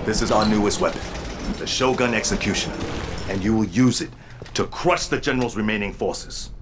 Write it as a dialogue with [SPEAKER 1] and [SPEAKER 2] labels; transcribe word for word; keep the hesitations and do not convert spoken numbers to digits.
[SPEAKER 1] This is our newest weapon, the Shogun Executioner, and you will use it to crush the General's remaining forces.